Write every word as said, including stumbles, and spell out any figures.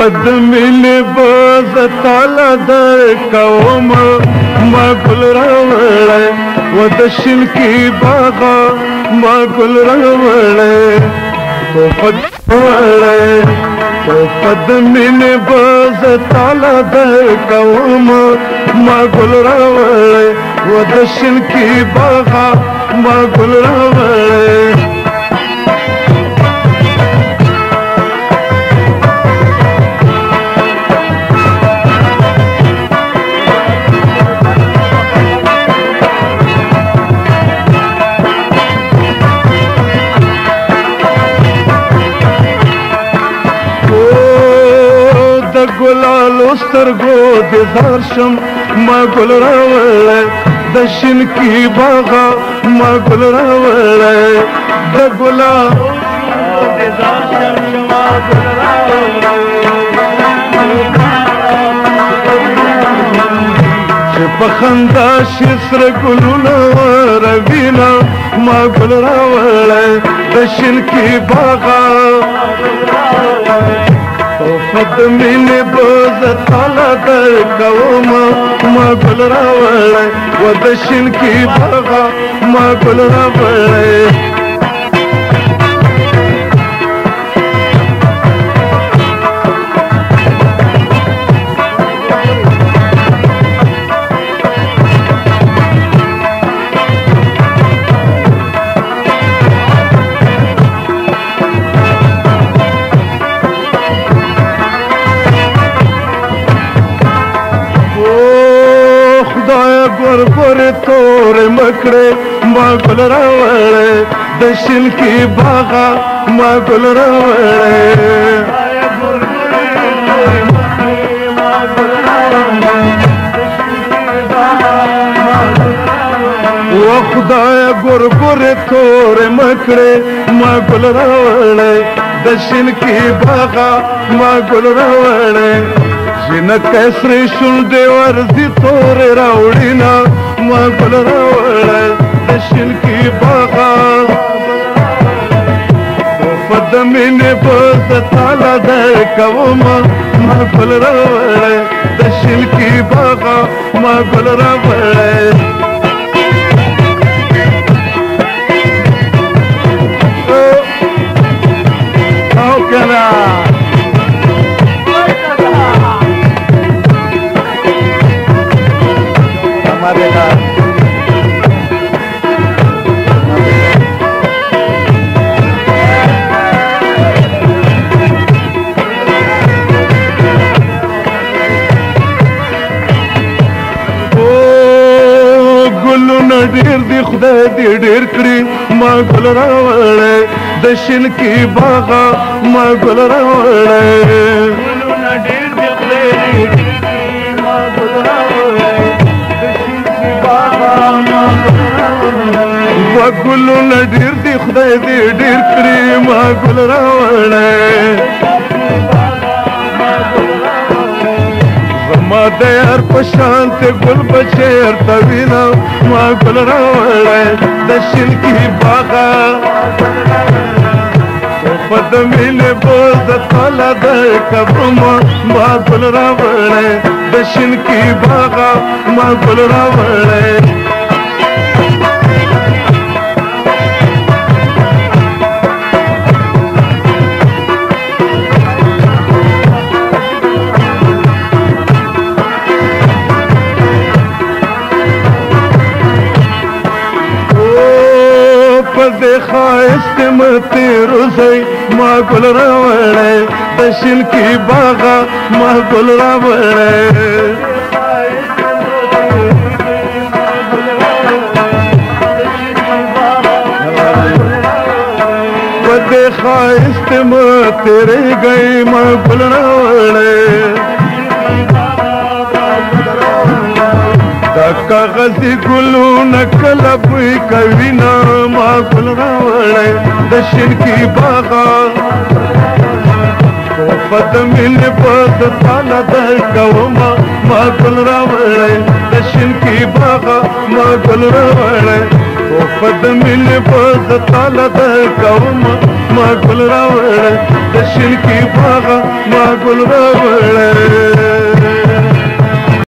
پد مینې باز تعالی درکوم ما ګل راوړی و د شینکي باغه ما ګل راوړی تو پد راوړی تو پد مینې باز تعالی درکوم ما ګل راوړی و د شینکي باغه ما ګل راوړی ګلالو سترګو د زار شم ما ګل راوړی د شینکي باغه ما ګل راوړی د ګلالو د زار شم ما ګل راوړی چې په خندا شي سره ګلونه روینه ما ګل راوړی د شینکي باغه پد مینې باز تعالی درکوم ما ګل راوړی و د شینکي باغه ما ګل راوړی ګورګورې تورې مکړې ما ګل راوړی د شینکي باغه ما ګل راوړی و خدایه ګورګورې تورې مکړې ما ګل راوړی د شینکي باغه ما ګل راوړی جنکه سرې شونډې ورځي تورې راوړینه ما ګل راوړی د شینکي باغه پد مینې باز تعالی درکوم ما ګل راوړی د شینکي باغه ما ګل راوړی او کنه ډېر دی خدای دې ډېر کړي ما ګل راوړی د شینکي باغه ما ګل راوړی ګلونه ډېر دی خدای دې ډېر کړي ما ګل راوړی د شینکي باغه ما ګل راوړی و ګلونه ډېر دی خدای دې ډېر کړي ما ګل راوړی ما د یار په شانت ګل بچیر ته وینم ما ګل راوړی د شینکي باغه پد مینې باز تعالی درکوم ما ګل راوړی د شینکي باغه ما ګل راوړی پدې ښایست متې روزی ما ګل راوړی د شینکي باغه ما ګل راوړی پدې ښایست متې ریږی ما ګل راوړی دا کاغذي ګلونه کله بوی کوي نه ما ګل راوړی د شینکي باغه پد مینې باز تعالی درکوم ما ګل راوړی د شینکي باغه ما ګل راوړی پد مینې باز تعالی درکوم ما ګل راوړی د شینکي باغه ما ګل راوړې